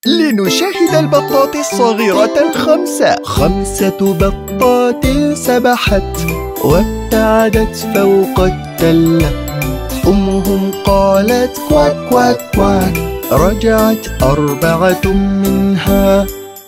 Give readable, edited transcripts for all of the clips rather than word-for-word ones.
لنشاهد البطات الصغيرة الخمسة. 5 بطات سبحت وابتعدت فوق التلة. أمهم قالت كواك كواك كواك. رجعت 4 منها.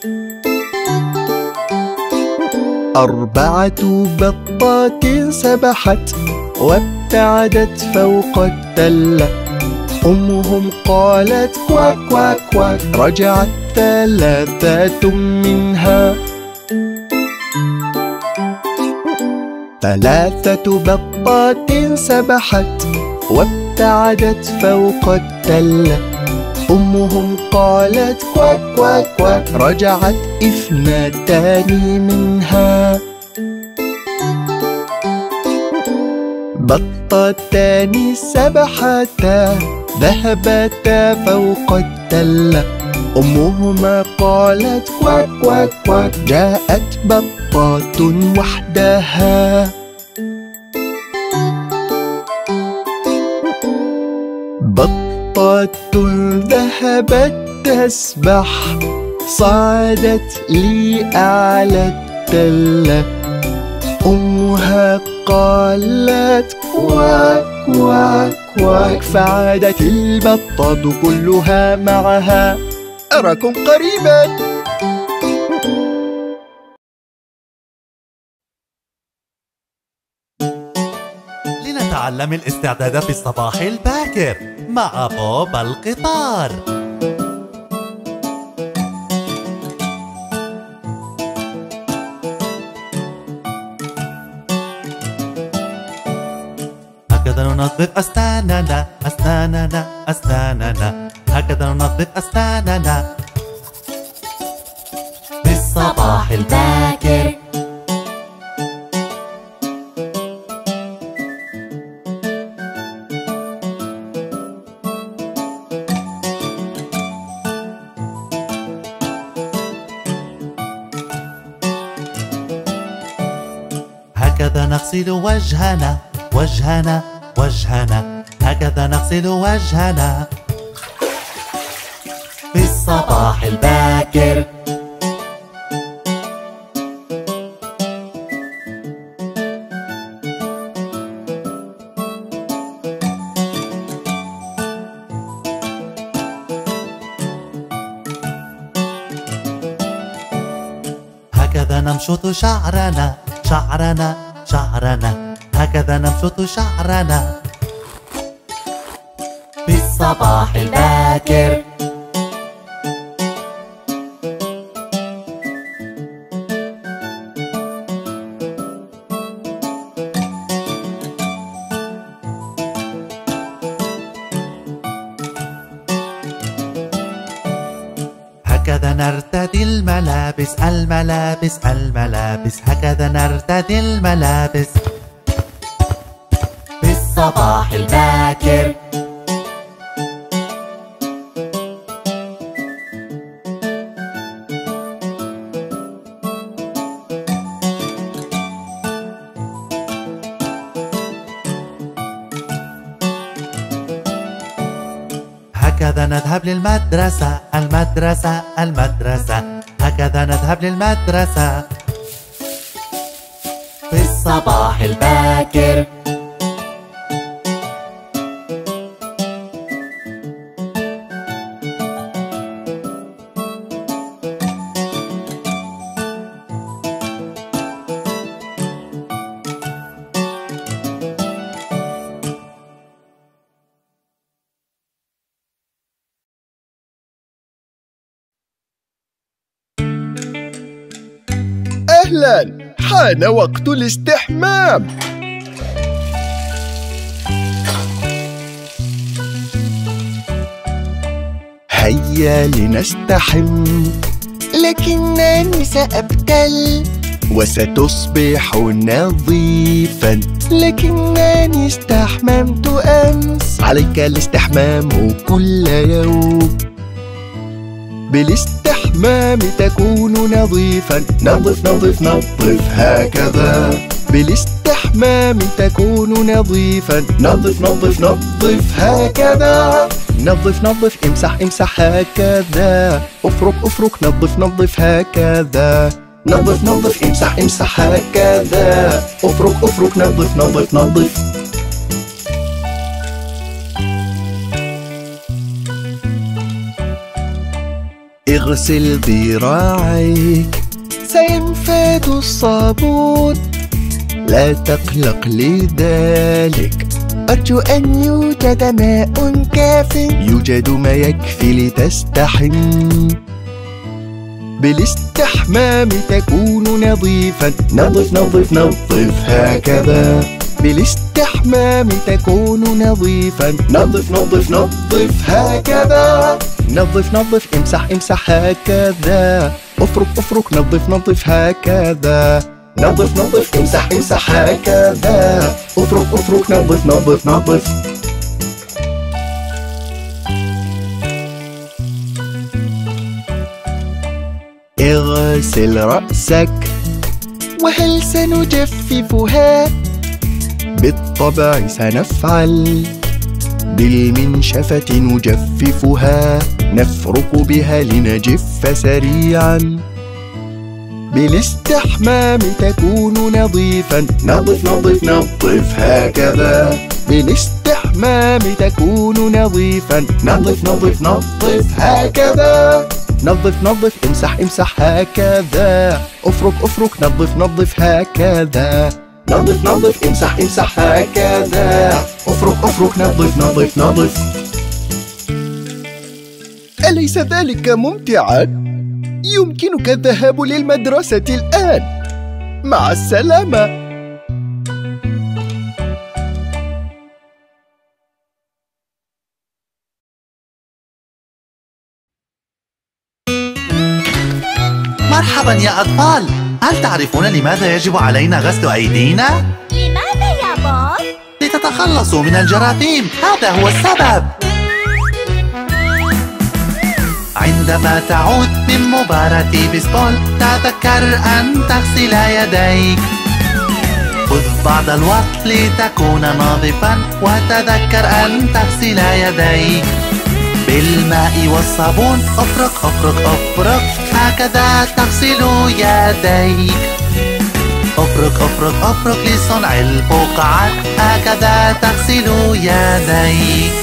4 بطات سبحت وابتعدت فوق التلة. أمهم قالت كواك كواك كواك. رجعت 3 منها. 3 بطات سبحت وابتعدت فوق التلة. أمهم قالت كواك كواك كواك. رجعت 2 منها. بطتان سبحتا ذهبتا فوق التلة. أمهما قالت كواك كواك كواك. جاءت بطة وحدها. بطة ذهبت تسبح صعدت لأعلى التلة. أمها قالت كواك كواك كواك. فعادت البطة كلها معها. أراكم قريبا. لنتعلم الاستعداد في الصباح الباكر مع بوب القطار. هكذا ننظف أسناننا أسناننا أسناننا. هكذا ننظف أسناننا في الصباح الباكر. هكذا نغسل وجهنا وجهنا وجهنا. هكذا نغسل وجهنا في الصباح الباكر. هكذا نمشط شعرنا شعرنا شعرنا. هكذا نمشط شعرنا في الصباح الباكر. هكذا نرتدي الملابس الملابس الملابس. هكذا نرتدي الملابس في الصباح الباكر. هكذا نذهب للمدرسة المدرسة المدرسة. هكذا نذهب للمدرسة في الصباح الباكر. أهلا، حان وقت الاستحمام. هيا لنستحم. لكنني سأبتل وستصبح نظيفا. لكنني استحممت أمس. عليك الاستحمام كل يوم. بالاستحمام تكون نظيفا. نظف نظف نظف هكذا. بالاستحمام تكون نظيفا. نظف نظف نظف هكذا. نظف نظف امسح امسح هكذا. افرك افرك نظف نظف هكذا. نظف نظف امسح امسح هكذا. افرك افرك نظف نظف نظف. اغسل ذراعيك سينفد الصابون. لا تقلق لذلك، أرجو أن يوجد ماء كاف. يوجد ما يكفي لتستحم. بالاستحمام تكون نظيفا. نظف نظف نظف هكذا. بالاستحمام تكون نظيفا. نظف نظف نظف هكذا. نظف نظف امسح امسح هكذا. افرك افرك نظف نظف هكذا. نظف نظف امسح امسح هكذا. افرك افرك نظف نظف نظف. اغسل رأسك. وهل سنجففها؟ بالطبع سنفعل. بالمنشفة نجففها. نفرك بها لنجف سريعا. بالاستحمام تكون نظيفا. نظف نظف نظف هكذا. بالاستحمام تكون نظيفا. نظف نظف نظف هكذا. نظف نظف امسح امسح هكذا. افرك افرك نظف نظف هكذا. نظف نظف امسح امسح هكذا. افرك افرك نظف نظف نظف. أليس ذلك ممتعا؟ يمكنك الذهاب للمدرسة الآن. مع السلامة. مرحبا يا أطفال، هل تعرفون لماذا يجب علينا غسل أيدينا؟ لماذا يا بوب؟ لتتخلصوا من الجراثيم، هذا هو السبب. عندما تعود من مباراة بيسبول تذكر أن تغسل يديك. خذ بعض الوقت لتكون ناظفا وتذكر أن تغسل يديك بالماء والصابون. افرك افرك افرك هكذا تغسل يديك. افرك افرك افرك لصنع الفقاعات، هكذا تغسل يديك.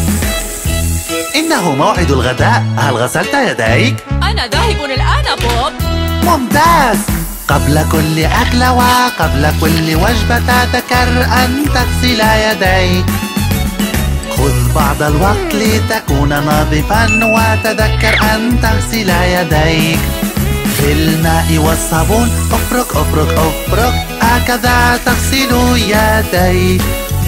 إنه موعد الغداء، هل غسلت يديك؟ أنا ذاهب الآن بوب. ممتاز! قبل كل أكلة وقبل كل وجبة تذكر أن تغسل يديك. خذ بعض الوقت لتكون ناظفا وتذكر أن تغسل يديك بالماء والصابون. افرك افرك افرك هكذا تغسل يديك.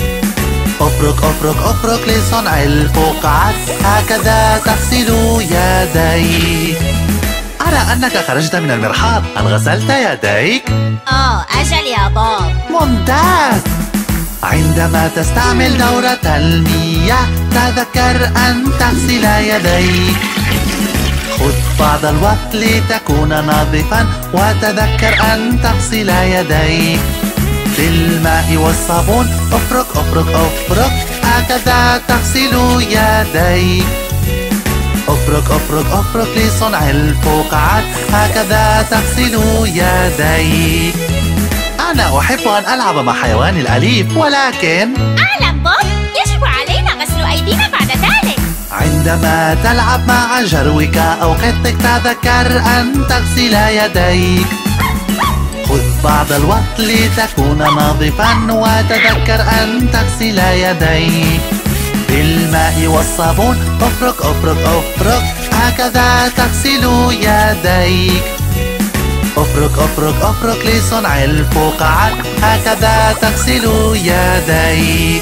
افرك افرك افرك لصنع الفقاعات، هكذا تغسل يديك. أرى أنك خرجت من المرحاض، هل غسلت يديك؟ أجل يا بوب. ممتاز! عندما تستعمل دورة المياه تذكر أن تغسل يديك. خذ بعض الوقت لتكون ناظفا وتذكر أن تغسل يديك بالماء والصابون. افرك افرك افرك هكذا تغسل يديك. افرك افرك افرك لصنع الفقاعات، هكذا تغسل يديك. أنا أحب أن ألعب مع حيواني الأليف، ولكن أعلم بوب، يجب علينا غسل أيدينا بعد ذلك. عندما تلعب مع جروك أو قطك تذكر أن تغسل يديك. خذ بعض الوقت لتكون ناظفا وتذكر أن تغسل يديك بالماء والصابون. افرك افرك افرك هكذا تغسل يديك. افرك افرك افرك لصنع الفقاعات، هكذا تغسل يديك.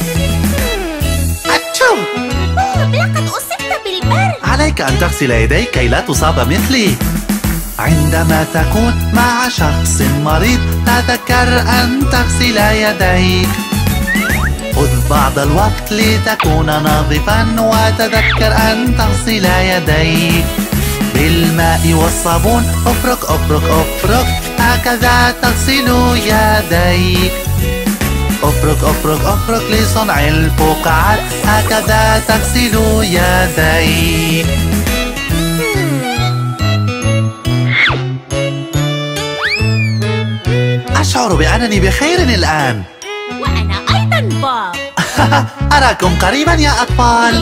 أتشو! بوب، لقد أصبت بالبرد. عليك أن تغسل يديك كي لا تصاب مثلي. عندما تكون مع شخص مريض تذكر أن تغسل يديك. خذ بعض الوقت لتكون ناظفا وتذكر أن تغسل يديك بالماء والصابون. افرك افرك افرك هكذا تغسل يديك. افرك افرك افرك لصنع الفقاعات، هكذا تغسل يديك. أشعر بأنني بخير الآن. وأنا أيضا بوب. أراكم قريبا يا أطفال.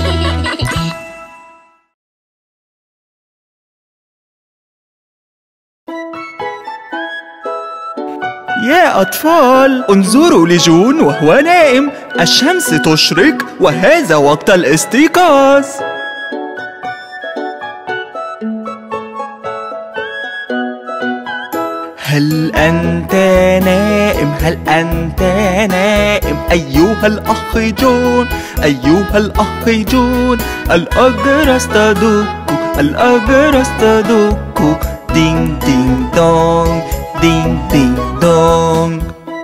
يا أطفال، انظروا لجون وهو نائم. الشمس تشرق وهذا وقت الاستيقاظ. هل أنت نائم؟ هل أنت نائم؟ أيها الأخ جون، أيها الأخ جون، الأجرس تدق، الأجرس تدق، دينغ دينغ دونغ، دينغ دينغ دونغ.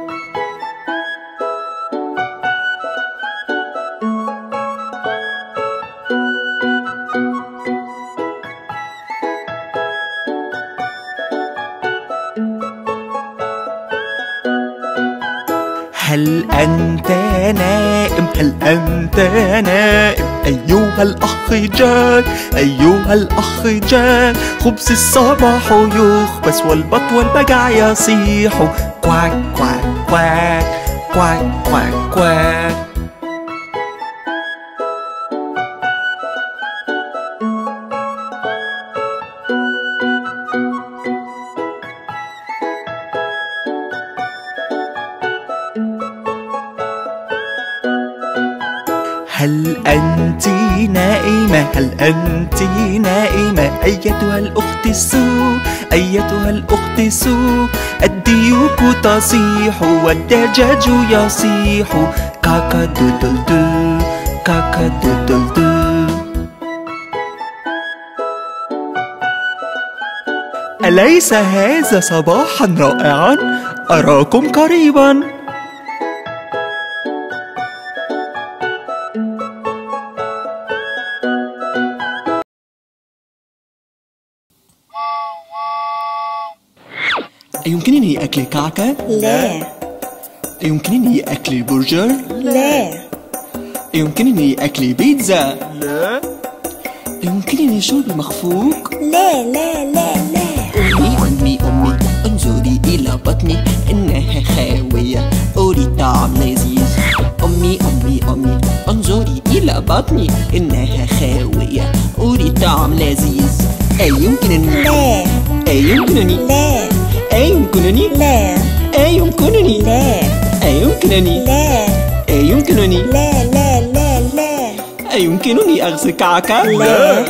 هل أنت نائم؟ هل أنت نائم؟ أيها الأخ جاك، أيها الأخ جاك، خبز الصباح يخبز والبط والبجع يصيح، كواك كواك كواك كواك كواك كواك. هل أنت نائمة؟ هل أنت نائمة؟ أيتها الأخت سو، أيتها الأخت سو، الديوك تصيح والدجاج يصيح، كاكا دودل دو، كاكا دودل دو. أليس هذا صباحا رائعا؟ أراكم قريبا. أيمكنني أكل كعكة؟ لا. أيمكنني أكل برجر؟ لا. أيمكنني أكل بيتزا؟ لا. أيمكنني شرب مخفوق؟ لا لا لا لا. أمي أمي أمي انظري إلى بطني إنها خاوية، أريد طعم لذيذ. أمي أمي أمي انظري إلى بطني إنها خاوية، أريد طعم لذيذ. أيمكنني؟ لا. أيمكنني؟ لا. أيمكنني؟ لا. أيمكنني؟ لا. أيمكنني؟ لا. أيمكنني؟ لا لا لا لا. أيمكنني أخذ كعكة؟ لا.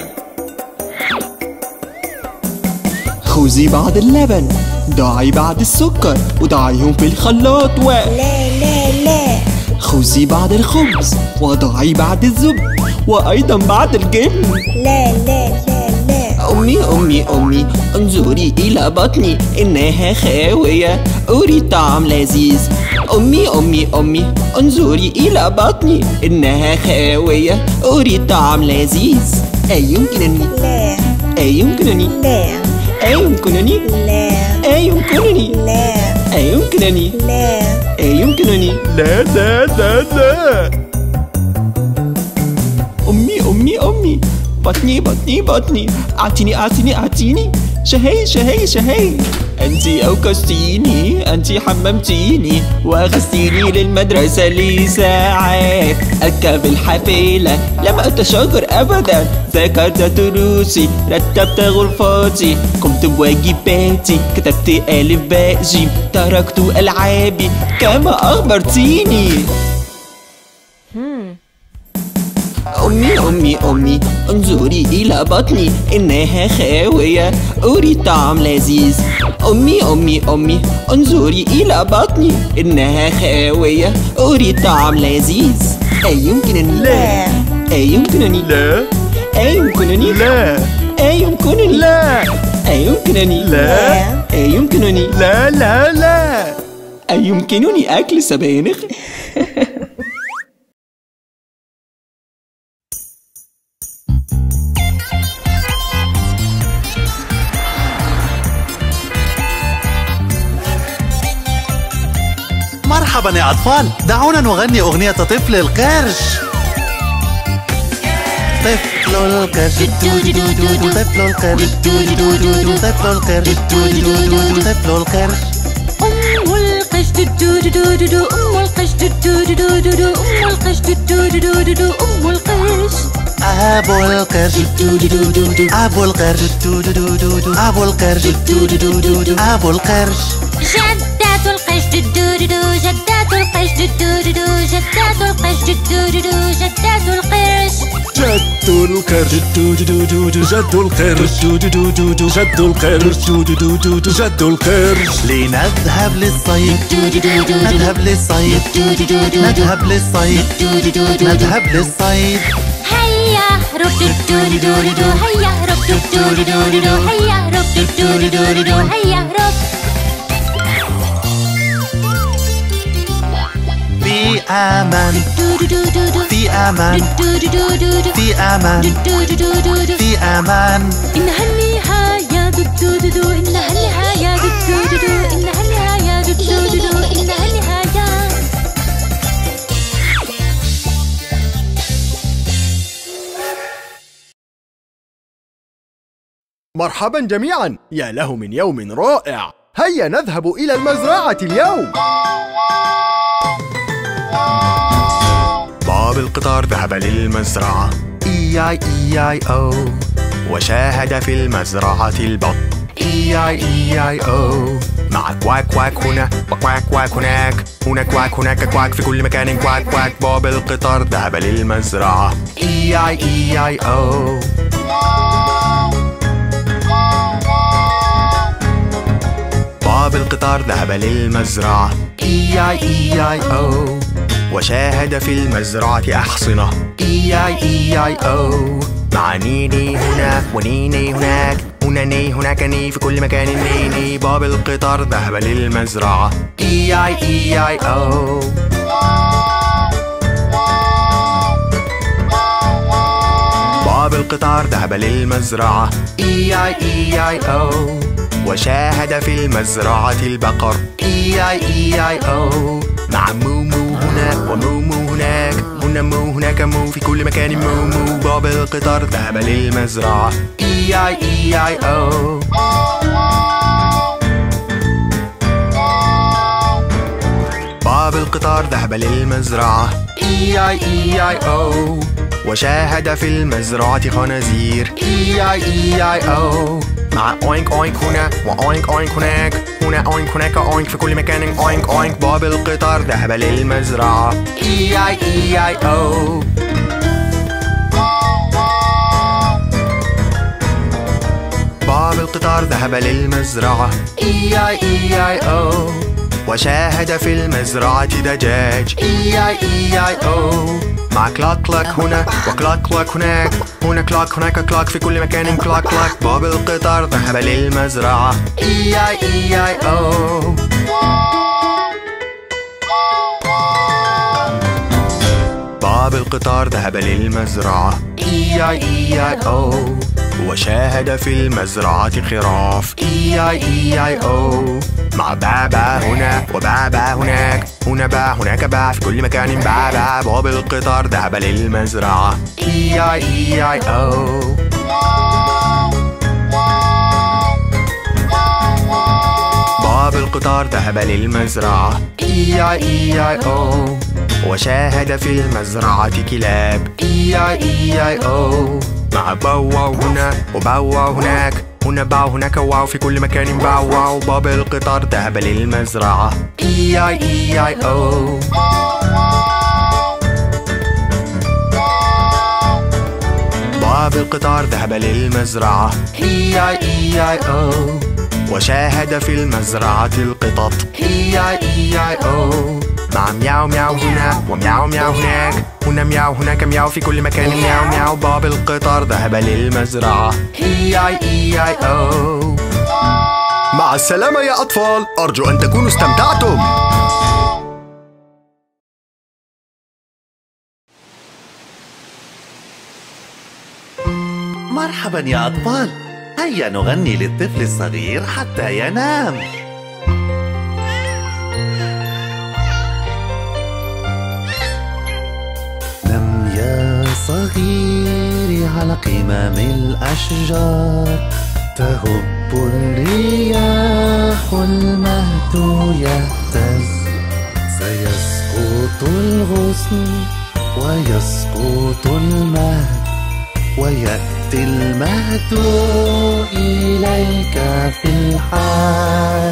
خذي بعض اللبن، ضعي بعض السكر وضعيهم في الخلاط لا لا لا. خذي بعض الخبز وضعي بعض الزبد وأيضا بعض الجبن. لا لا لا لا. أمي أمي أمي انظري إلى بطني إنها خاوية، أريد طعم لذيذ. أمي أمي أمي انظري إلى بطني إنها خاوية، أريد طعم لذيذ. أيمكنني؟ لا. أيمكنني؟ لا. أيمكنني؟ لا. أيمكنني؟ لا. أيمكنني؟ لا. أيمكنني؟ لا لا لا لا. أمي أمي أمي بطني بطني بطني، أعطيني أعطيني أعطيني، شهي شهي شهي. أنت أوكستيني، أنت حممتيني وأخذتيني للمدرسة لساعات. أركب الحافلة لم أتشاجر أبدا، ذاكرت دروسي، رتبت غرفاتي، قمت بواجباتي، كتبت ألف باء جيم، تركت ألعابي كما أخبرتيني. أمي أمي أمي انظري إلى بطني إنها خاوية، أريد طعم لذيذ. أمي أمي أمي انظري إلى بطني إنها خاوية، أريد طعم لذيذ. أيمكنني؟ لا. أيمكنني؟ لا. أيمكنني؟ لا. أيمكنني؟ لا. أيمكنني؟ لا. أيمكنني؟ لا لا لا. أيمكنني أكل سبانخ؟ مرحبا يا أطفال، دعونا نغني أغنية طفل القرش. طفل القرش طفل القرش طفل القرش طفل القرش. أم القش دودودودودو، أم القش دودودودودو، أم القش دودودودو، أم القش. أبو القرش أبو القرش أبو القرش أبو القرش. جدات القش دودودو، جدات القش دودودو، جدات القش دودودو، جدات القرش. جد القرش جد القرش جد القرش جد القرش. لنذهب للصيد نذهب للصيد نذهب للصيد نذهب للصيد. هيا رب دودودو، هيا رب دودودو، هيا رب دودودو، هيا رب. في أمان في أمان في أمان في أمان. إنها النهاية دودودو، إنها النهاية دودودو، إنها النهاية دودودو، إنها النهاية. مرحبا جميعا، يا له من يوم رائع. هيا نذهب إلى المزرعة اليوم. باب القطار ذهب للمزرعة EI وشاهد في المزرعة البط EI مع كواك كواك هنا وكواك كواك هناك، هنا كواك هناك كواك، في كل مكان كواك كواك. باب القطار ذهب للمزرعة EI باب القطار ذهب للمزرعة EI وشاهد في المزرعة أحصنة EI مع نيني هنا ونيني هناك، هنا ني هناك ني، في كل مكان نيني. باب القطار ذهب للمزرعة EI باب القطار ذهب للمزرعة EI وشاهد في المزرعة البقر EI مع مو هنا ومو هناك، هنا مو هناك مو، في كل مكان مو. باب القطار ذهب للمزرعة EI باب القطار ذهب للمزرعة EI وشاهد في المزرعة خنازير EI مع أوينك أوينك هنا وأوينك أوينك هناك، هنا أوينك هناك أوينك، في كل مكان أوينك أوينك. باب القطار ذهب للمزرعة EI باب القطار ذهب للمزرعة EI وشاهد في المزرعة دجاج EI مع كلاك كلاك هنا وكلاك كلاك هناك، هنا كلاك هناك كلاك، في كل مكان كلاك كلاك. باب القطار ذهب للمزرعة EI باب القطار ذهب للمزرعة EI وشاهد في المزرعة خراف EI مع بابا هنا وبابا هناك، هنا با هناك با، في كل مكان بابا. باب القطار ذهب للمزرعة EI باب القطار ذهب للمزرعة EI وشاهد في المزرعة كلاب EI مع باو واو هنا وباو واو هناك، هنا باو هناك واو، في كل مكان باو واو. باب القطار ذهب للمزرعة EI باب القطار ذهب للمزرعة EI وشاهد في المزرعة القطط EI مع مياو مياو هنا ومياو مياو هناك، هنا مياو هناك مياو، في كل مكان مياو مياو. باب القطار ذهب للمزرعة EI مع السلامة يا أطفال، أرجو أن تكونوا استمتعتم. مرحبا يا أطفال، هيا نغني للطفل الصغير حتى ينام. صغيري على قمم الأشجار، تهب الرياح المهد يهتز، سيسقط الغصن ويسقط المهد، ويأتي المهد إليك في الحال.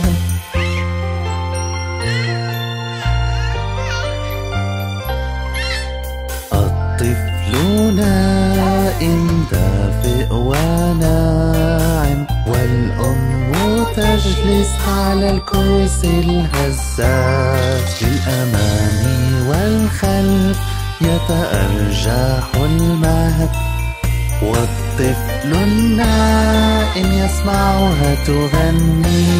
الطفل نائم دافئ وناعم، والأم تجلس على الكرسي الهزاز، للأمام والخلف يتأرجح المهد، والطفل النائم يسمعها تغني.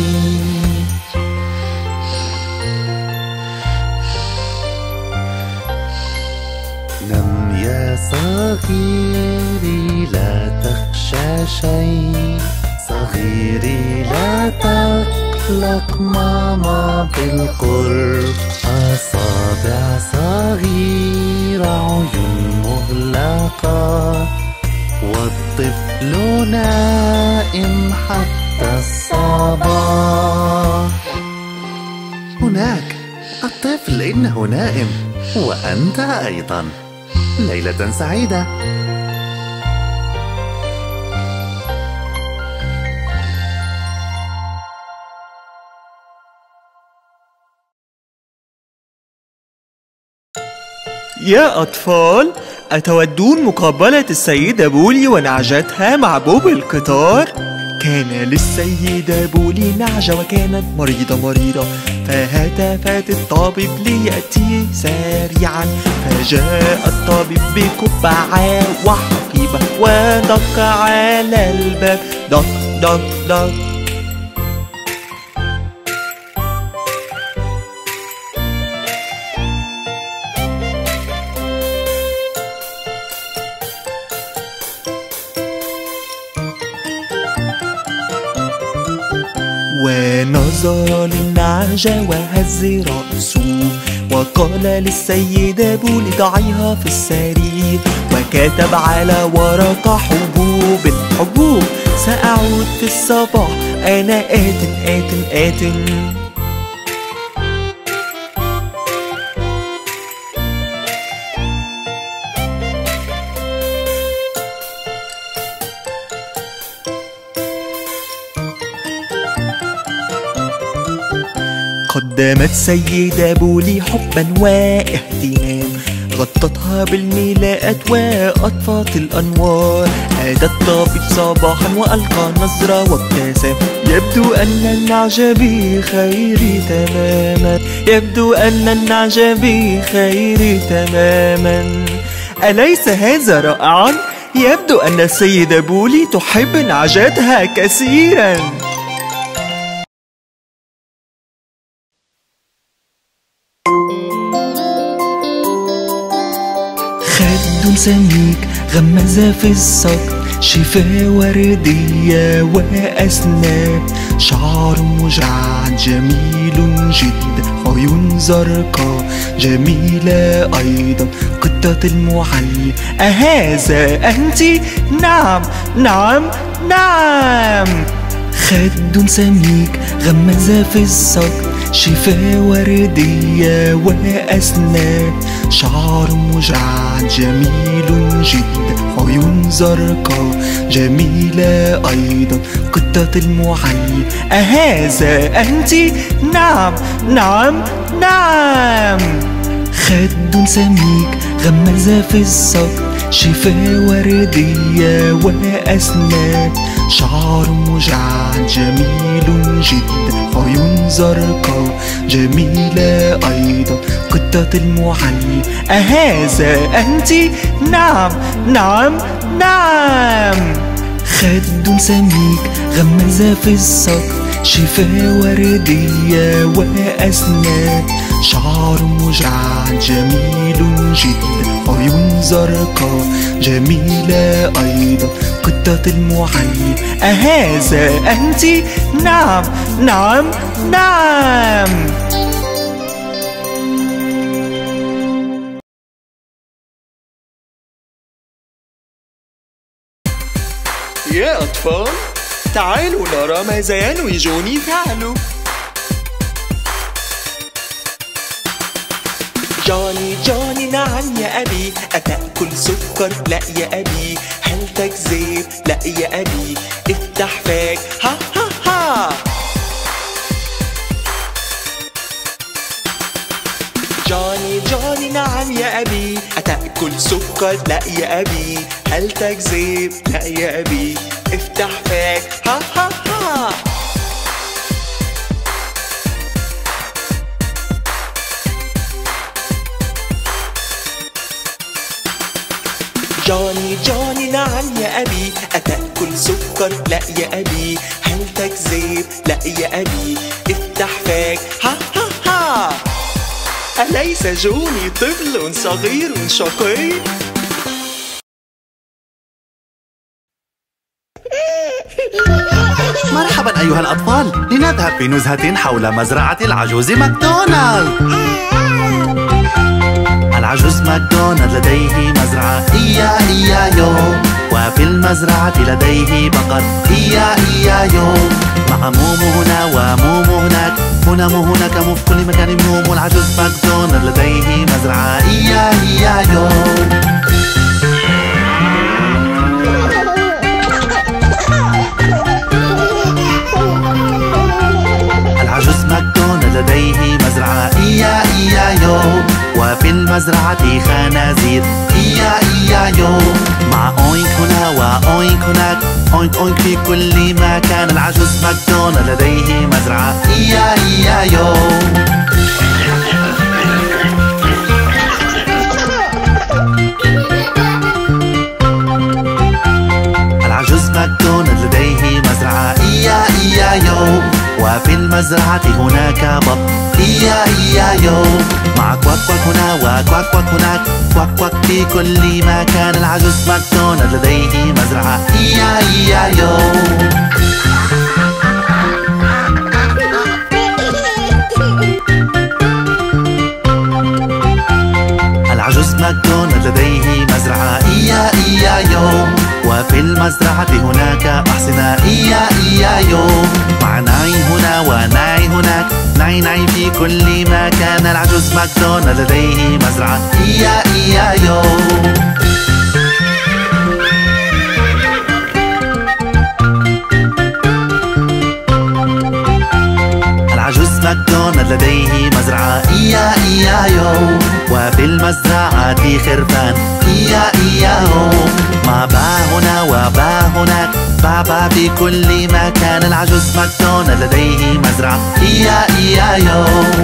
نم يا صغيري لا تخشى شيء، صغيري لا تقلق ماما بالقرب، أصابع صغيرة عيون مغلقة، والطفل نائم حتى الصباح. هناك الطفل إنه نائم، وأنت أيضا. ليلة سعيدة. يا أطفال، أتودون مقابلة السيدة بولي ونعجتها مع بوب القطار؟ كان للسيدة بولي نعجة وكانت مريضة، فهتفت الطبيب ليأتي سريعا، فجاء الطبيب بقبعة وحقيبة ودق على الباب، دق دق دق. ونظر للنعجة وهز رأسه، وقال للسيدة بولي ضعيها في السرير، وكتب على ورقة حبوب، سأعود في الصباح، أنا آت. قدمت سيدة بولي حبا واهتمام، غطتها بالملاءات وأطفت الأنوار، أتى الطبيب صباحا وألقى نظرة وابتسم، يبدو أن النعجة بخير تماما، يبدو أن النعجة بخير تماما. أليس هذا رائعا؟ يبدو أن السيدة بولي تحب نعجتها كثيرا. خد سميك غمز في الصدر، شفاه وردية وأسنان، شعر مجعد جميل جدا، عيون زرقاء جميلة أيضا، قطة المعلم أهذا أنت؟ نعم نعم نعم. خد سميك غمز في الصدر، شفاه وردية وأسنان، شعر مجعد جميل جدا، عيون زرقاء جميلة أيضا، قطة المعلم أهذا أنت؟ نعم نعم نعم. خد سميك غمز في الصدر، شفاه وردية وأسنان، شعر مجعد جميل جدا، عيون زرقاء جميلة أيضا، قطة المعلم أهذا أنت؟ نعم نعم نعم. خد سميك غمز في الصدر، شفاه وردية وأسنان، شعر مجعد جميل جدا، عيون زرقاء جميلة أيضا، قطة المعلم أهذا أنت؟ نعم نعم نعم. يا أطفال، تعالوا نرى ماذا ينوي جوني فعله. جوني نعم يا أبي، أتأكل سكر؟ لا يا أبي. هل تكذب؟ لا يا أبي. افتح فاك، ها ها ها. جوني نعم يا أبي، أتأكل سكر؟ لا يا أبي. هل تكذب؟ لا يا أبي. افتح فاك، ها ها ها. جوني نعم يا أبي، أتأكل سكر؟ لا يا أبي. هل تكذب؟ لا يا أبي. افتح فاك، ها ها ها. أليس جوني طفل صغير شقي؟ مرحبا أيها الأطفال، لنذهب في نزهة حول مزرعة العجوز ماكدونالد. العجوز ماكدونالد لديه مزرعة إيا-إيا-يو، وفي المزرعة لديه بقر إيا-إيا-يو. مع مومو هنا ومومو هناك، هنا مو هناك مو في كل مكان مومو. العجوز ماكدونالد لديه مزرعة إيا-إيا-يو. العجوز ماكدونالد لديه مزرعة إيا-إيا-يو، وفي المزرعة خنازير إيا-إيا-يو. مع أوينك هنا وأوينك هناك، أوينك أوينك في كل مكان. العجوز ماكدونالد لديه مزرعة إيا-إيا-يو. العجوز ماكدونالد لديه مزرعة إيا-إيا-يو، وفي المزرعة هناك بط إيا-إيا-يو. مع كواك كواك هنا وكواك كواك هناك، كواك كواك في كل مكان. العجوز ماكدونالد لديه مزرعة إيا-إيا-يو. العجوز ماكدونالد لديه مزرعة إيا-إيا-يو، وفي المزرعة هناك أحصنة إيا-إيا-يو. مع ناي هنا وناي هناك، ناي ناي في كل مكان. العجوز ماكدونالد لديه مزرعة إيا-إيا-يو. العجوز ماكدونالد لديه مزرعة إيا-إيا-يو، وفي المزرعة خرفان إيا-إيا-يو. مع با هنا وبا هناك، بابا في كل مكان. العجوز ماكدونالد لديه مزرعة إيا-إيا-يو.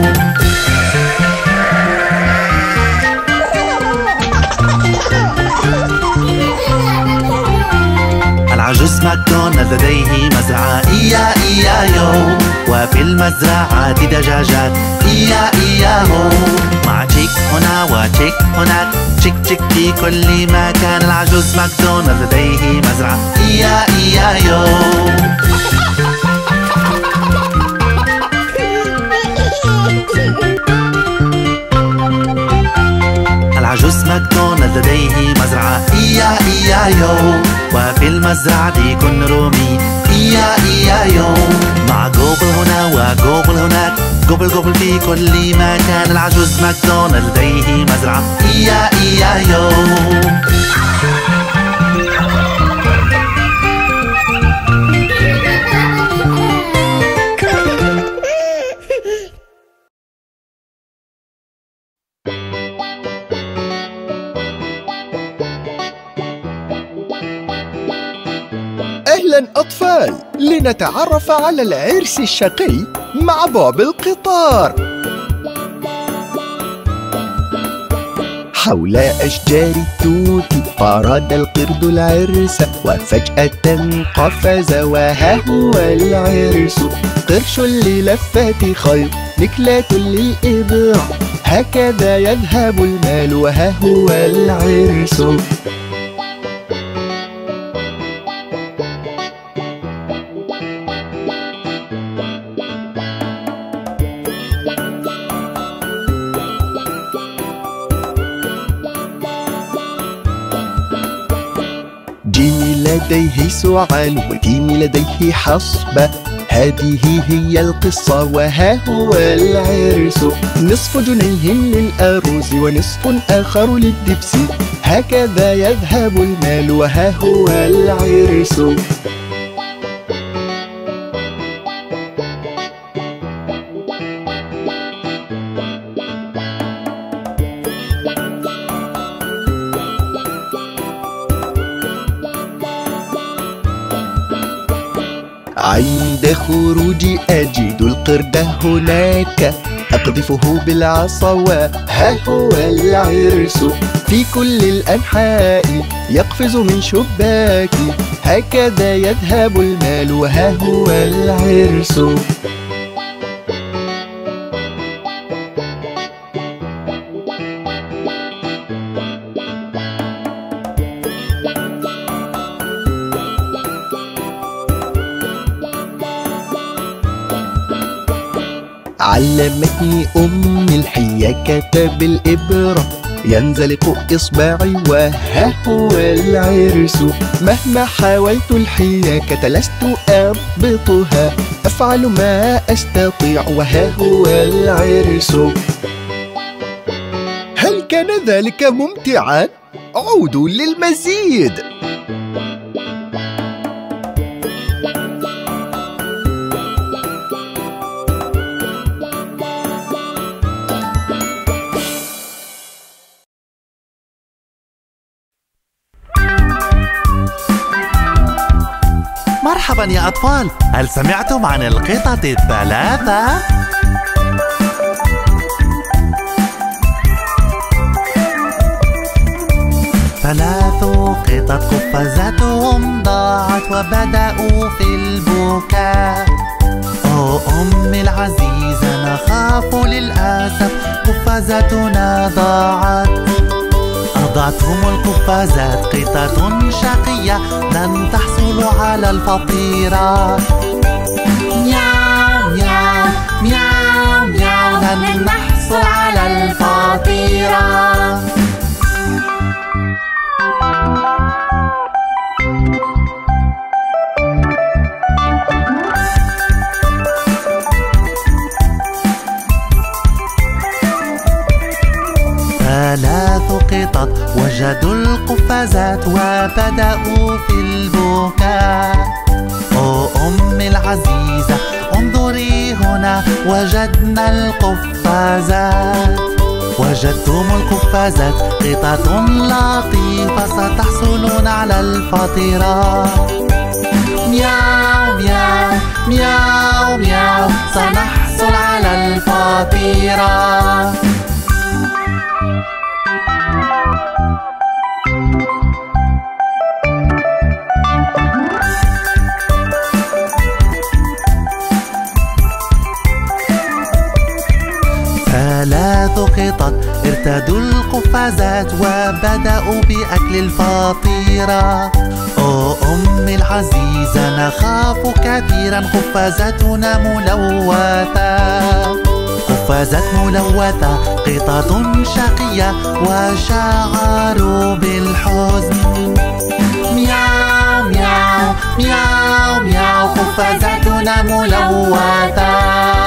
العجوز ماكدونالد لديه مزرعة إيا-إيا-يو، وفي المزرعة دجاجات إيا-إيا-يو. مع تشيك هنا وتشيك هناك، تشيك تشيك في كل مكان. العجوز ماكدونالد لديه مزرعة إيا-إيا-يو. العجوز ماكدونالد لديه مزرعة إيا-إيا-يو، وفي المزرعة كن رومي إيا-إيا-يو. مع جوبل هنا وجوبل هناك، جوبل جوبل في كل مكان. العجوز ماكدونالد لديه مزرعة إيا-إيا-يو. أهلا أطفال، لنتعرف على العرس الشقي مع بعب القطار. حول أشجار التوت أراد القرد العرس، وفجأة قفز وها هو العرس. قرش للفات خير، نكلة للإبرة، هكذا يذهب المال وها هو العرس. لديه سعال وتيم لديه حصبة. هذه هي القصة وها هو العرس. نصف جنيه للأرز ونصف آخر للدبس، هكذا يذهب المال وها هو العرس. عند خروجي أجد القرد هناك، أقذفه بالعصا وها هو العرس. في كل الأنحاء يقفز من شباكي، هكذا يذهب المال وها هو العرس. علمتني أمي الحياكة بالإبرة، ينزلق إصبعي وها هو العرس. مهما حاولت الحياكة لست أضبطها، أفعل ما أستطيع وها هو العرس. هل كان ذلك ممتعا؟ عودوا للمزيد. مرحبا يا أطفال، هل سمعتم عن القطط الثلاثة؟ ثلاث قطط قفازاتهم ضاعت وبدأوا في البكاء. أو أمي العزيزة نخاف للأسف قفازاتنا ضاعت. أضعتهم القفازات قطط شقية لن تحصل على الفطيرة. مياو مياو مياو مياو لن نحصل على الفطيرة. ثلاث قطط وجدوا القفازات وبدأوا في البكاء. أو أمي العزيزة انظري هنا وجدنا القفازات. وجدتم القفازات قطط لطيفة ستحصلون على الفطيرة. مياو مياو مياو مياو سنحصل على الفطيرة. ثلاث قطط ارتدوا القفازات وبدأوا بأكل الفطيرة. أو أمي العزيزة نخاف كثيرا قفازاتنا ملوثة. قفازات ملوثة قطط شقية وشعروا بالحزن. مياو مياو مياو مياو قفازاتنا ملوثة.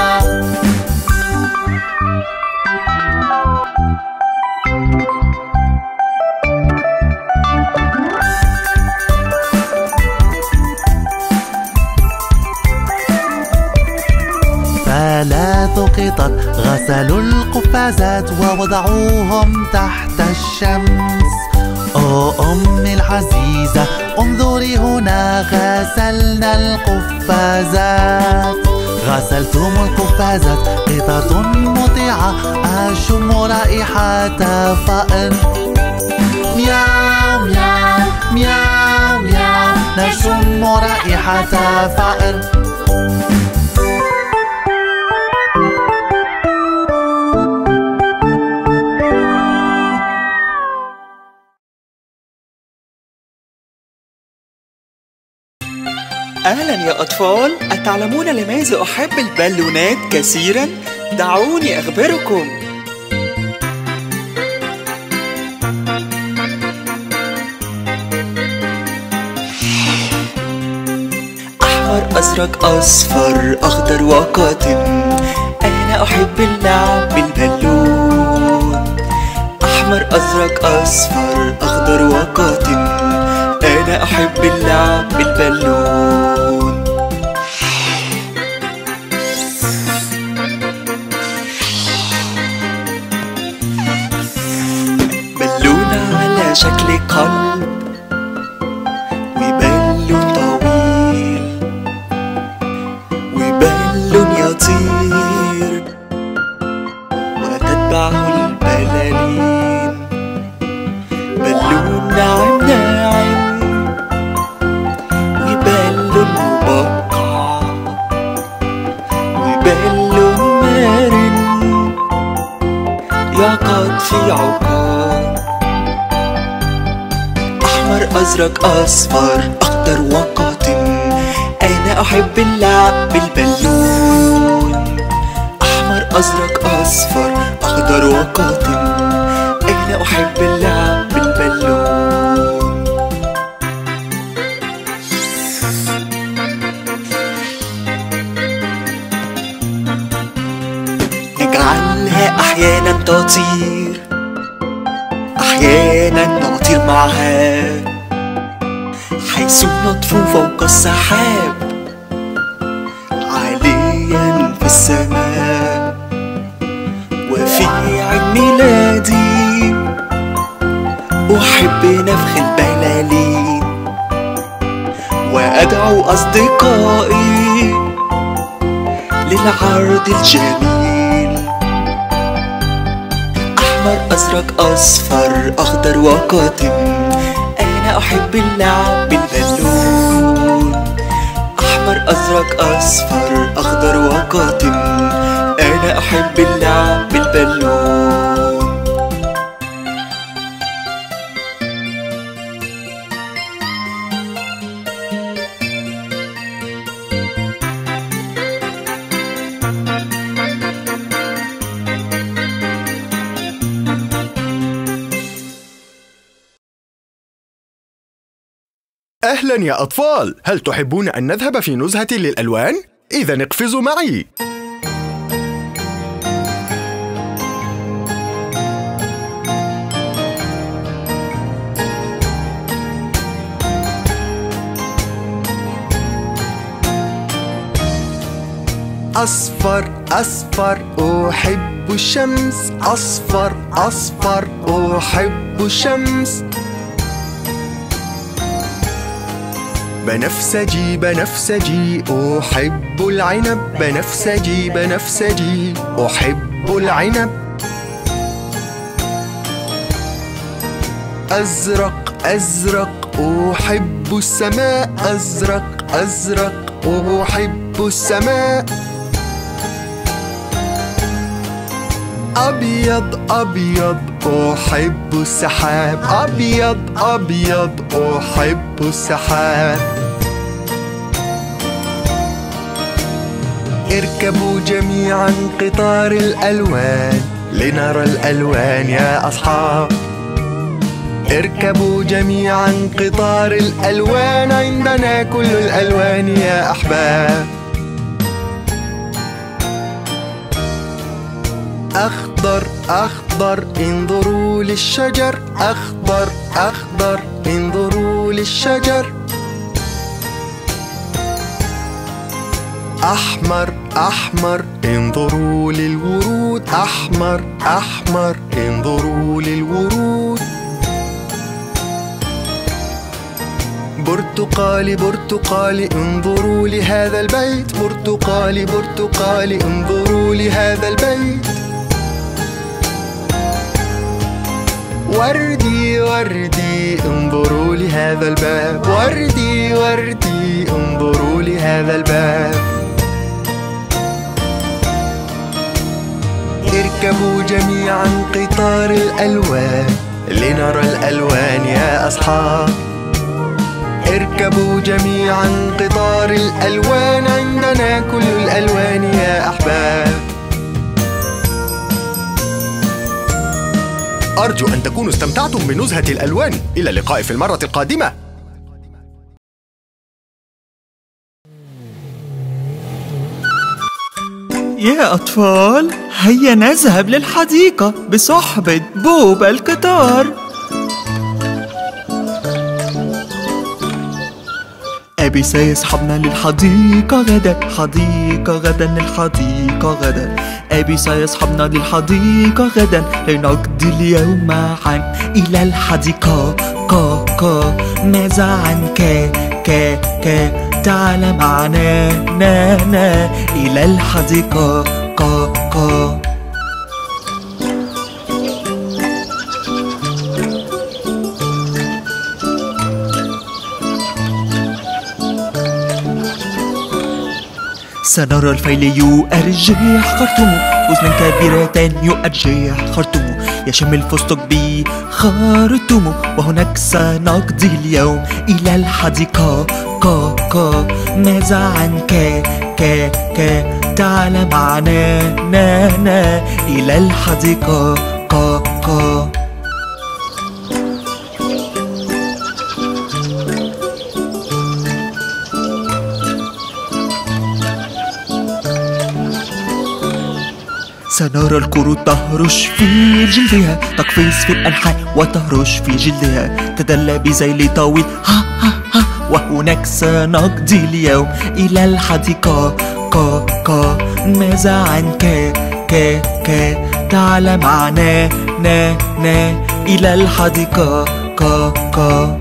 ثلاث قطط غسلوا القفازات ووضعوهم تحت الشمس. أو أمي العزيزة انظري هنا غسلنا القفازات. غسلتم القفازات قطط مطيعة أشم رائحة فأر. مياو مياو مياو مياو نشم رائحة فأر. أهلا يا أطفال، أتعلمون لماذا أحب البالونات كثيرا؟ دعوني أخبركم. أحمر أزرق أصفر أخضر وقاتم، أنا أحب اللعب بالبالون. أحمر أزرق أصفر أخضر وقاتم، أنا أحب اللعب بالبالون. بالونة على شكل قلب وبالون طويل وبالون يطير وتتبعه البلالين. بالون ناعم ناعم وبالون مبقع وبالون مرن يعقد في عقاد. أحمر أزرق أصفر أخضر وقاتم، أنا أحب اللعب بالبالون. أحمر أزرق أصفر أخضر وقاتم، أنا أحب اللعب بالبالون. نجعلها أحيانا تطير، أحيانا نطير معها حيث نطفو فوق السحاب عاليا في السماء. وفي عيد ميلادي أحب نفخ البلالين وأدعو أصدقائي للعرض الجميل. أحمر أزرق أصفر أخضر وقاتم، أنا أحب اللعب بالبالون. أحمر أزرق أصفر أخضر وقاتم، أنا أحب اللعب بالبالون. أهلا يا أطفال، هل تحبون أن نذهب في نزهة للألوان؟ إذا اقفزوا معي. أصفر أصفر أحب الشمس، أصفر أصفر أحب الشمس. بنفسجي بنفسجي أحب العنب، بنفسجي بنفسجي أحب العنب. أزرق أزرق أحب السماء، أزرق أزرق أحب السماء. أبيض أبيض أحب السحاب، أبيض أبيض أحب السحاب. اركبوا جميعا قطار الألوان لنرى الألوان يا أصحاب. اركبوا جميعا قطار الألوان، عندنا كل الألوان يا أحباب. أخضر أخضر انظروا للشجر، أخضر أخضر انظروا للشجر. أحمر أحمر انظروا للورود، أحمر أحمر انظروا للورود. برتقالي برتقالي انظروا لهذا البيت، برتقالي برتقالي انظروا لهذا البيت. وردي وردي انظروا لهذا الباب، وردي وردي انظروا لهذا الباب. اركبوا جميعا قطار الألوان لنرى الألوان يا أصحاب. اركبوا جميعا قطار الألوان، عندنا كل الألوان يا أحباب. أرجو أن تكونوا استمتعتم بنزهة الألوان. إلى اللقاء في المرة القادمة. يا أطفال، هيا نذهب للحديقة بصحبة بوبا القطار. أبي سيصحبنا للحديقة غدا، حديقة غدا، الحديقة غدا. أبي سيصحبنا للحديقة غدا لنقضي اليوم معا إلى الحديقة. كا ماذا عن كا تعال معنا نا إلى الحديقة. كا سنرى الفيل يؤرجح خرطومه، حزنا كبيرة يؤرجح خرطومه، يشم الفستق بخرطومه، وهناك سنقضي اليوم إلى الحديقة. كا ماذا عن كا تعال معنا نا إلى الحديقة. كا سنرى الكروت تهرش في جلدها، تقفز في الأنحاء وتهرش في جلدها، تدلى بذيل طويل ها ها ها، وهناك سنقضي اليوم إلى الحديقة. كا ماذا عن كا تعال معنا نا إلى الحديقة. كا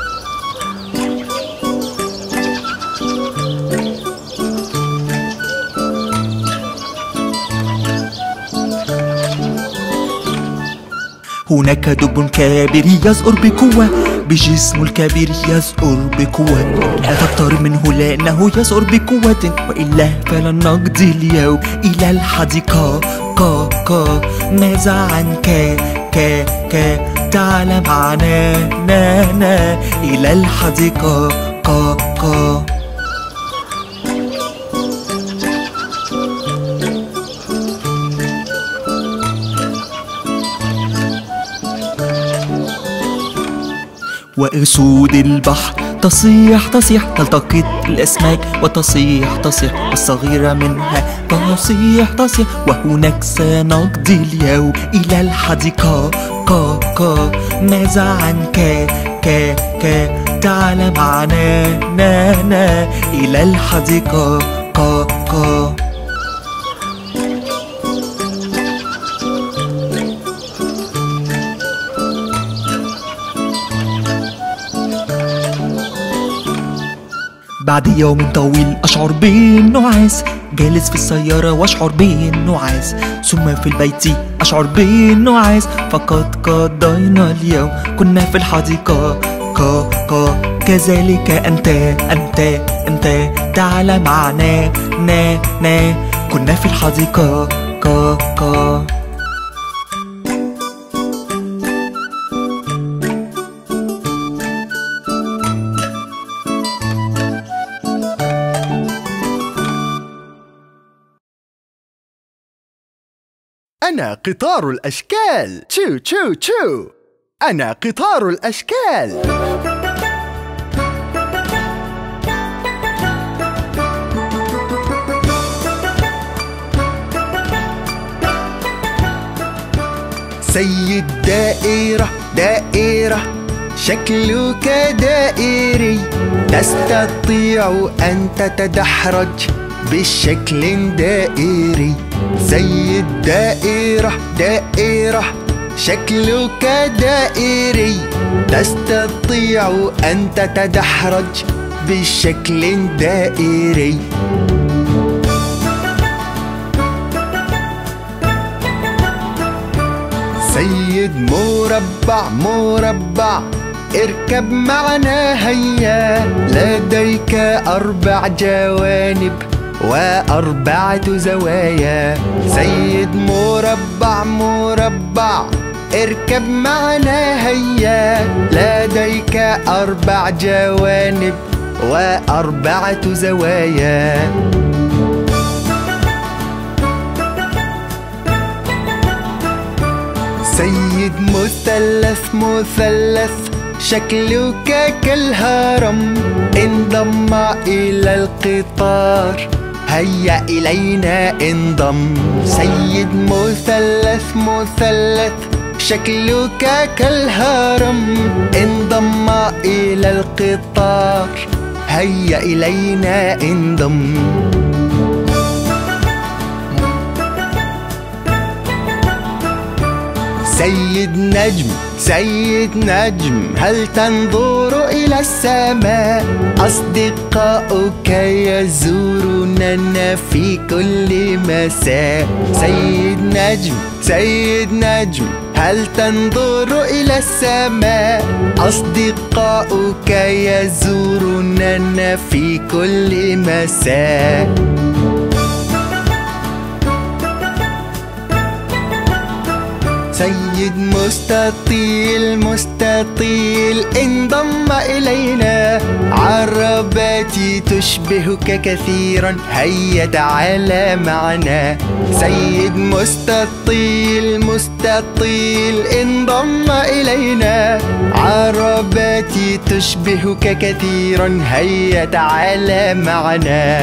هناك دب كبير يزأر بقوة، بجسمه الكبير يزأر بقوة، لا تقترب منه لأنه يزأر بقوة، وإلا فلن نقضي اليوم إلى الحديقة. كا ماذا عن كا تعال معنا نا إلى الحديقة. كا وأسود البحر تصيح تلتقط الأسماك وتصيح والصغيرة منها تصيح وهناك سنقضي اليوم إلى الحديقة. كا ماذا عن كا تعال معنا نا إلى الحديقة. كا بعد يوم طويل أشعر بالنعاس، جالس في السيارة وأشعر بالنعاس، ثم في البيت أشعر بالنعاس، فقد قضينا اليوم كنا في الحديقة. كا كذلك أنت تعال معنا نا كنا في الحديقة. كا أنا قطار الأشكال. تشو تشو تشو، أنا قطار الأشكال. سيد دائرة شكلك دائري، تستطيع أن تتدحرج بشكل دائري. سيد دائرة شكلك دائري، تستطيع أن تتدحرج بشكل دائري. سيد مربع اركب معنا هيا، لديك 4 جوانب و4 زوايا. سيد مربع اركب معنا هيا، لديك 4 جوانب و4 زوايا. سيد مثلث شكلك كالهرم، انضم إلى القطار هيا إلينا انضم. سيد مثلث مثلث شكلك كالهرم، انضم إلى القطار، هيا إلينا انضم. سيد نجم سيد نجم هل تنظر إلى السماء؟ أصدقاؤك يزوروننا في كل مساء. سيد نجم سيد نجم هل تنظر إلى السماء؟ أصدقاؤك يزوروننا في كل مساء. سيد مستطيل مستطيل انضم إلينا، عرباتي تشبهك كثيرا، هيا تعال معنا. سيد مستطيل مستطيل انضم إلينا، عرباتي تشبهك كثيرا، هيا تعال معنا.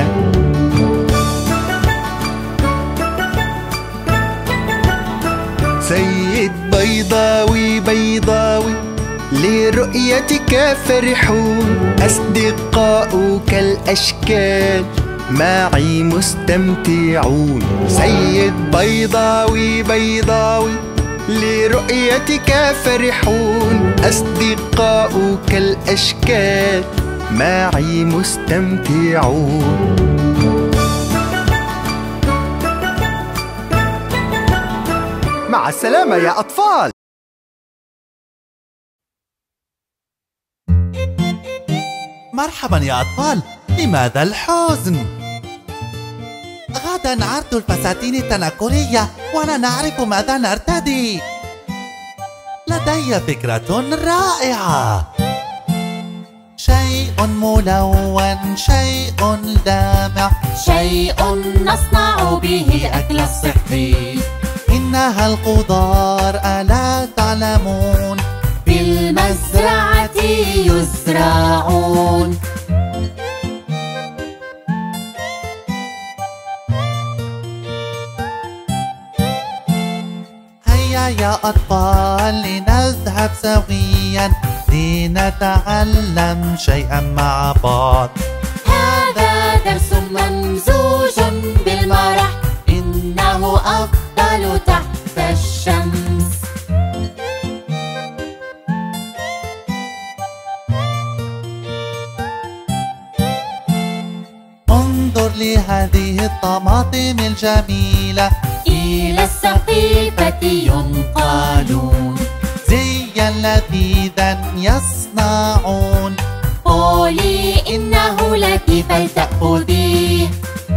سيد بيضاوي بيضاوي لرؤيتك فرحون، أصدقاؤك الأشكال معي مستمتعون. سيد بيضاوي بيضاوي لرؤيتك فرحون، أصدقاؤك الأشكال معي مستمتعون. مع السلامة يا أطفال. مرحبا يا أطفال، لماذا الحزن؟ غدا عرض الفساتين التنكرية ولا نعرف ماذا نرتدي. لدي فكرة رائعة، شيء ملون، شيء لامع، شيء نصنع به أكل الصحي. إنها الخضار ألا تعلمون؟ بالمزرعة يزرعون. هيا يا أطفال لنذهب سويا لنتعلم شيئا مع بعض. هذا درس ممزوج بالمرح، إنه أفضل تحت الشمس. انظر لهذه الطماطم الجميلة، إلى السقيفة ينقلون. زيا لذيذا يصنعون. قولي إنه لك فلتأخذيه.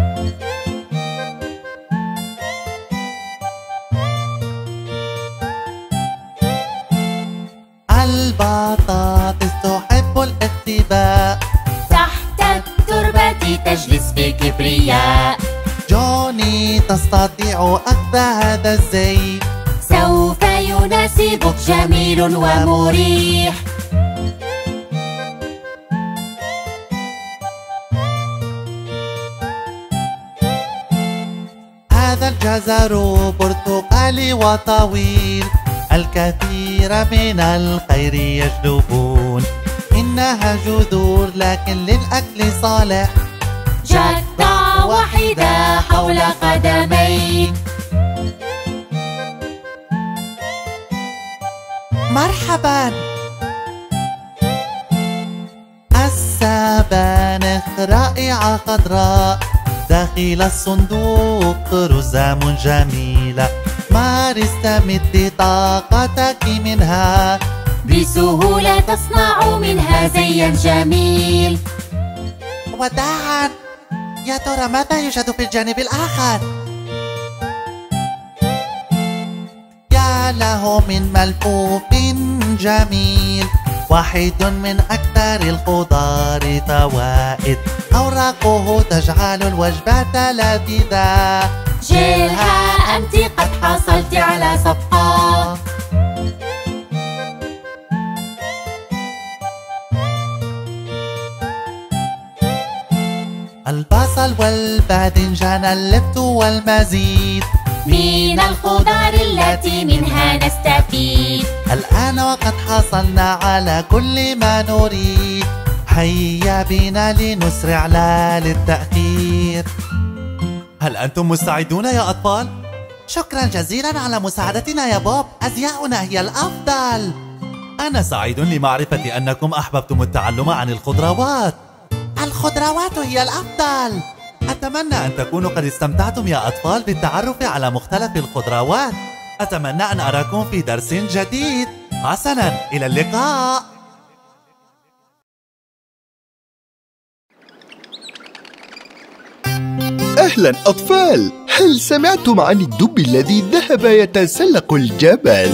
البطاطس تحب الاختباء، تحت التربة تجلس في كبرياء. جوني تستطيع أخذ هذا الزي، سوف يناسبك، جميل ومريح. هذا الجزر برتقالي وطويل، الكثير من الخير يجلبون. إنها جذور لكن للأكل صالح، جدع واحدة حول قدميك. مرحبا. السبانخ رائعة خضراء، داخل الصندوق رزام جميلة. مارس تمد طاقتك منها، بسهولة تصنع منها زيا جميل. وداعا، يا ترى ماذا يوجد في الجانب الآخر؟ يا له من ملفوف جميل، واحد من أكثر الخضار فوائد. أوراقه تجعل الوجبة لذيذة. جيلها أنت قد حصلت على صفقة. البصل والباذنجان اللفت والمزيد من الخضار التي منها نستفيد. الآن وقد حصلنا على كل ما نريد، هيا بنا لنسرع لا للتأخير. هل أنتم مستعدون يا أطفال؟ شكرا جزيلا على مساعدتنا يا بوب، أزياؤنا هي الأفضل. أنا سعيد لمعرفة أنكم أحببتم التعلم عن الخضروات. الخضروات هي الأفضل. أتمنى أن تكونوا قد استمتعتم يا أطفال بالتعرف على مختلف الخضروات. أتمنى أن أراكم في درس جديد. حسنا، إلى اللقاء. أهلا أطفال، هل سمعتم عن الدب الذي ذهب يتسلق الجبل؟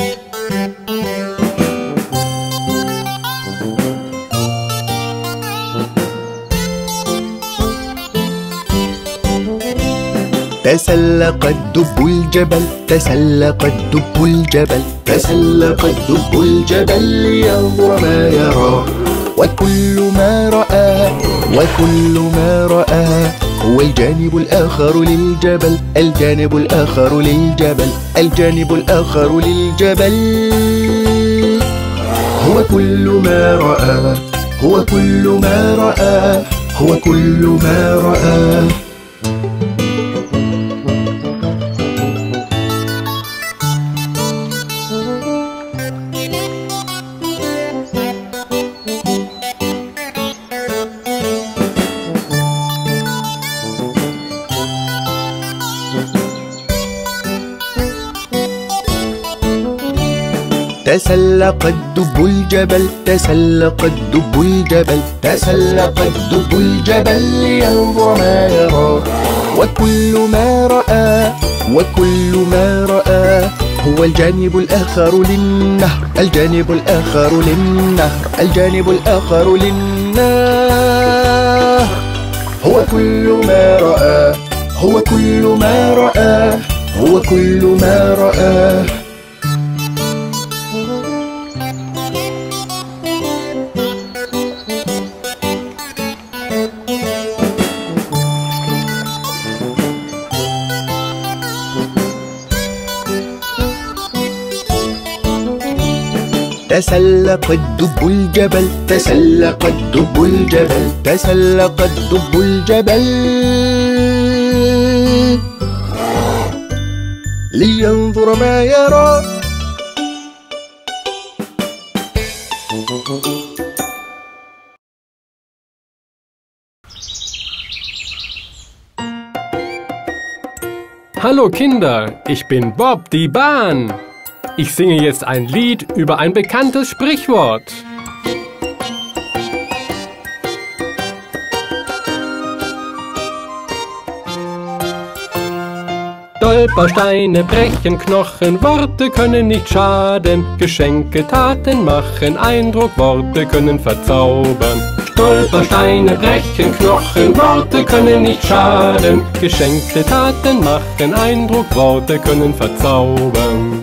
تسلق الدب الجبل، تسلق الدب الجبل، تسلق الدب الجبل لينظر ما يرى. وكل ما رأى هو الجانب الآخر للجبل، الجانب الآخر للجبل، الجانب الآخر للجبل. هو كل ما رأى، هو كل ما رأى، هو كل ما رأى. تسلق الدب الجبل، تسلق الدب الجبل، تسلق الدب الجبل لينظر ما يرى. وكل ما رأى، وكل ما رأى هو الجانب الآخر للنهر، الجانب الآخر للنهر، الجانب الآخر للنهر. هو كل ما رأى، هو كل ما رأى، هو كل ما رأى. تسلق الدب الجبل، تسلق الدب الجبل، تسلق الدب الجبل لينظر ما يرى. Hallo Kinder, ich bin Bob die Bahn. Ich singe jetzt ein Lied über ein bekanntes Sprichwort. Stolpersteine brechen Knochen, Worte können nicht schaden. Geschenke Taten machen Eindruck, Worte können verzaubern. Stolpersteine brechen Knochen, Worte können nicht schaden. Geschenke Taten machen Eindruck, Worte können verzaubern.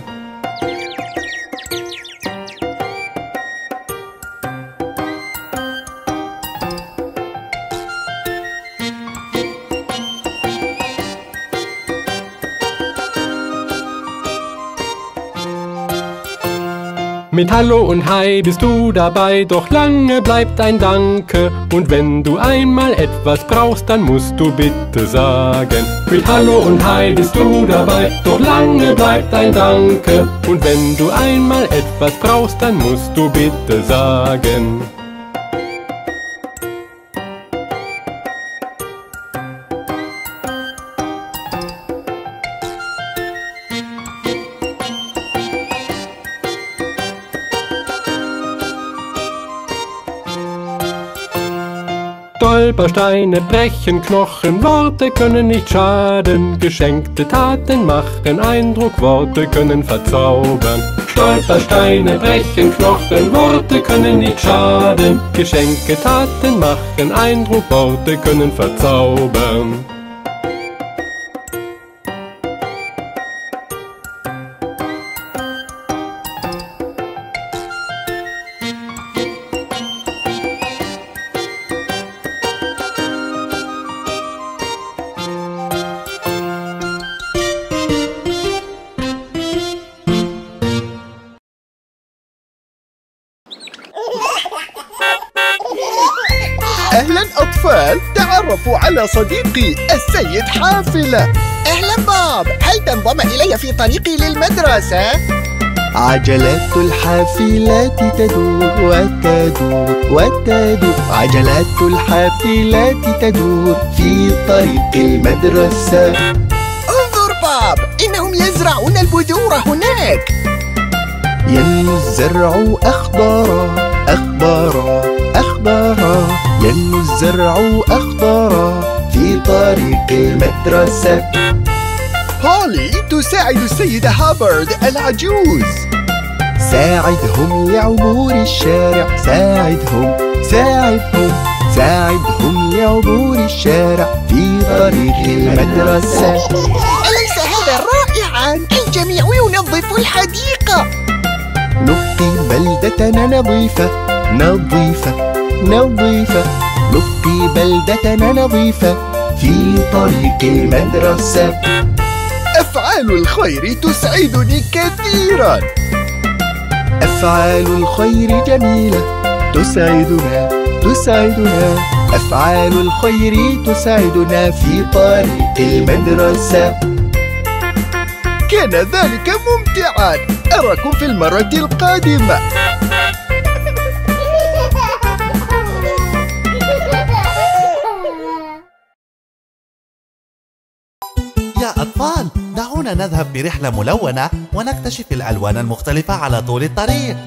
Mit Hallo und Hi bist du dabei, doch lange bleibt ein Danke. Und wenn du einmal etwas brauchst, dann musst du bitte sagen. Mit Hallo und Hi bist du dabei, doch lange bleibt ein Danke. Und wenn du einmal etwas brauchst, dann musst du bitte sagen. Stolpersteine brechen Knochen, Worte können nicht schaden. Geschenkte Taten machen Eindruck, Worte können verzaubern. Stolpersteine brechen Knochen, Worte können nicht schaden. Geschenke Taten machen Eindruck, Worte können verzaubern. أهلا أطفال، تعرفوا على صديقي السيد حافلة. أهلا بوب، هل تنضم إلي في طريقي للمدرسة؟ عجلات الحافلات تدور وتدور وتدور، عجلات الحافلات تدور في طريق المدرسة. انظر بوب، إنهم يزرعون البذور هناك. ينمو الزرع أخضرا أخضرا أخضرا، ينمو الزرع أخضرا في طريق المدرسة. هولي تساعد السيدة هابرد العجوز. ساعدهم لعبور الشارع، ساعدهم ساعدهم ساعدهم لعبور الشارع في طريق المدرسة. أليس هذا رائعاً؟ الجميع ينظف الحديقة. نبقي بلدتنا نظيفة نظيفة نظيفة، نبقي بلدتنا نظيفة في طريق المدرسة. أفعال الخير تسعدني كثيراً. أفعال الخير جميلة تسعدنا تسعدنا، أفعال الخير تساعدنا في طريق المدرسة. كان ذلك ممتعاً، أراكم في المرة القادمة. يا أطفال، دعونا نذهب برحلة ملونة ونكتشف الألوان المختلفة على طول الطريق.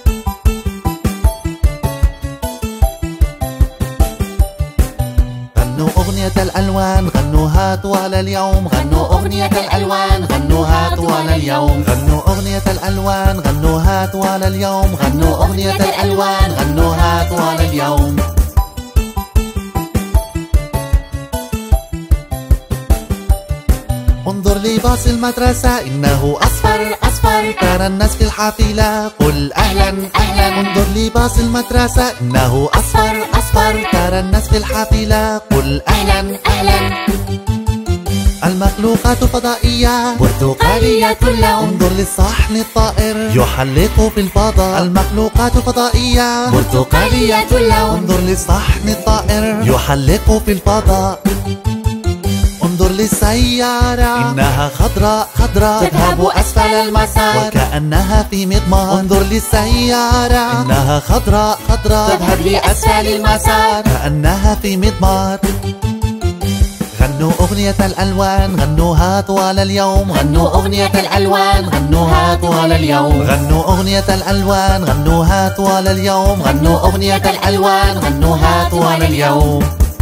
غنوا أغنية الألوان، غنوها طوال اليوم. غنوا أغنية الألوان، غنوها طوال اليوم. غنوا أغنية الألوان، غنوها طوال اليوم. غنوا أغنية الألوان، غنوها طوال اليوم. انظر لباص المدرسة إنه أصفر أصفر، ترى الناس في الحافلة قل أهلا أهلا. انظر لباص المدرسة إنه أصفر أصفر، ترى الناس في الحافلة قل أهلا أهلا. المخلوقات الفضائية برتقالية اللون، انظر للصحن الطائر يحلق في الفضاء. المخلوقات الفضائية برتقالية اللون، انظر للصحن الطائر يحلق في الفضاء. انظر للسيارة إنها خضراء خضراء، تذهب أسفل المسار وكأنها في مضمار. انظر للسيارة إنها خضراء خضراء، تذهب لأسفل المسار كأنها في مضمار. غنوا أغنية الألوان، غنوها طوال اليوم. غنوا أغنية الألوان، غنوها طوال اليوم. غنوا أغنية الألوان، غنوها طوال اليوم. غنوا أغنية الألوان، غنوها طوال اليوم.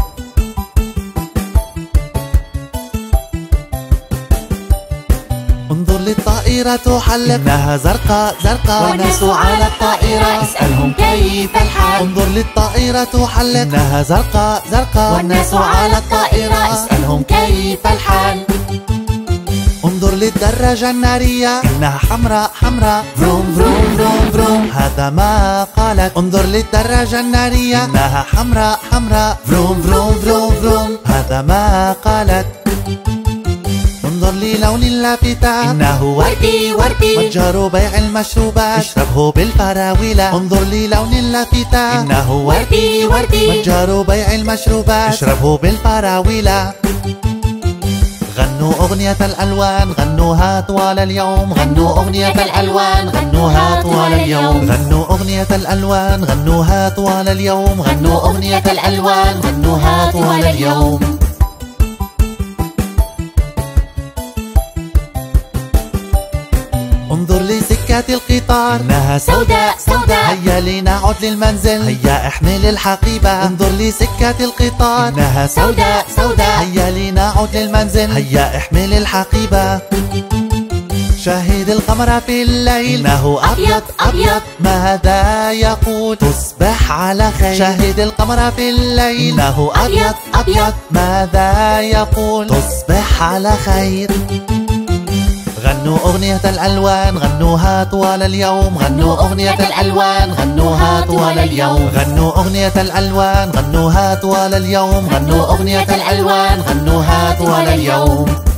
انظر للطائرة تحلق إنها زرقاء زرقاء، والناس على الطائرة اسألهم كيف الحال. انظر للطائرة تحلق إنها زرقاء زرقاء، والناس على الطائرة اسألهم كيف الحال. انظر للدراجة النارية إنها حمراء حمراء، فروم فروم فروم فروم، هذا ما قالت. انظر للدراجة النارية إنها حمراء حمراء، فروم فروم فروم فروم، هذا ما قالت. انظر للون اللافتة إنه وردي وردي، متجر بيع المشروبات اشربه بالفراولة. انظر للون اللافتة إنه وردي وردي، متجر بيع المشروبات اشربه بالفراولة. غنوا أغنية الألوان، غنوها طوال اليوم. غنوا أغنية الألوان، غنوها طوال اليوم. غنوا أغنية الألوان، غنوها طوال اليوم. غنوا أغنية الألوان، غنوها طوال اليوم. انظر لسكة القطار إنها سوداء سوداء، هيا لنعد للمنزل، هيا احمل الحقيبة. انظر لسكة القطار إنها سوداء سوداء، هيا لنعد للمنزل، هيا احمل الحقيبة. شاهد القمر في الليل إنه أبيض أبيض، ماذا يقول؟ تصبح على خير. شاهد القمر في الليل إنه أبيض أبيض، ماذا يقول؟ تصبح على خير. غنوا أغنية الألوان، غنوها طوال اليوم. غنوا أغنية الألوان، غنوها طوال اليوم. غنوا أغنية الألوان، غنوها طوال اليوم. غنوا أغنية الألوان، غنوها طوال اليوم.